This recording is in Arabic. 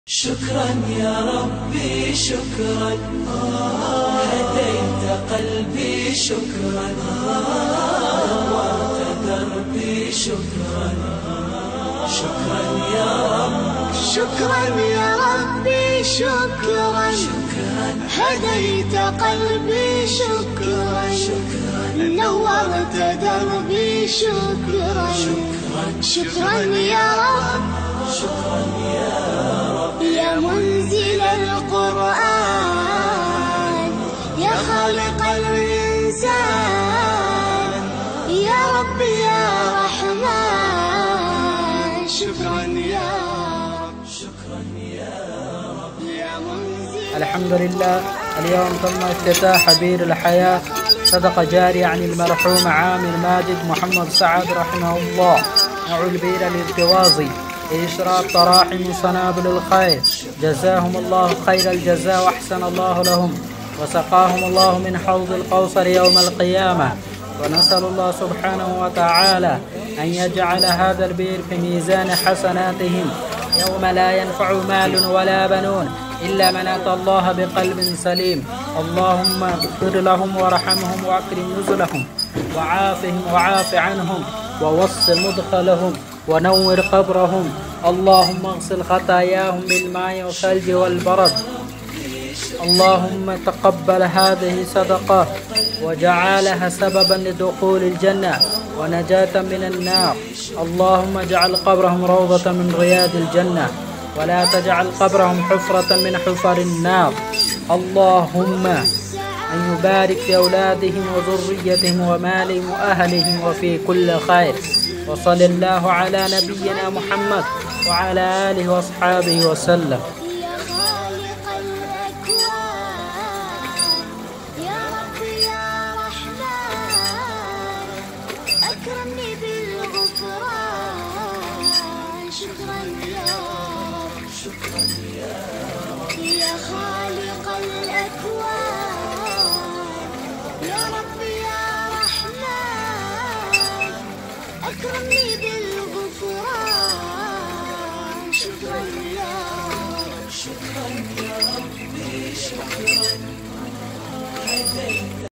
شكرا يا ربي شكرا، هديت قلبي شكرا، نورت دربي شكرا. شكرا يا رب، شكرا يا ربي شكرا، هديت قلبي شكرا، نورت دربي شكرا. شكرا يا رب، شكرا يا رب، يا منزل القرآن، يا خالق الإنسان، يا رب يا رحمن. شكرا يا رب، شكرا يا رب، يا منزل. الحمد لله. اليوم تم افتتاح بير الحياة صدقة جارية عن المرحوم عامر ماجد محمد سعد رحمه الله، نوع البير الارتوازي لإشراف تراحم صنابل الخير. جزاهم الله خير الجزاء وأحسن الله لهم، وسقاهم الله من حوض الكوثر يوم القيامة. ونسأل الله سبحانه وتعالى أن يجعل هذا البير في ميزان حسناتهم يوم لا ينفع مال ولا بنون إلا من أتى الله بقلب سليم. اللهم اغفر لهم وارحمهم وأكرم نزلهم وعافهم وعاف عنهم ووسع مدخلهم ونور قبرهم. اللهم اغسل خطاياهم بالماء والثلج والبرد. اللهم تقبل هذه صدقة وجعلها سببا لدخول الجنة ونجاة من النار. اللهم اجعل قبرهم روضة من رياض الجنة، ولا تجعل قبرهم حفرة من حفر النار. اللهم أن يبارك في أولادهم وذريتهم ومالهم وأهلهم وفي كل خير. وصلى الله على نبينا محمد وعلى آله وأصحابه وسلم. يا خالق الأكوان، يا رب يا رحمن، أكرمني بالغفران. شكرا يا رب، شكرا يا رب، يا خالق الأكوان، يا رب يا رحمن، أكرمني بالغفران. شكرا يا رب، شكرا يا ربي شكرا، هديت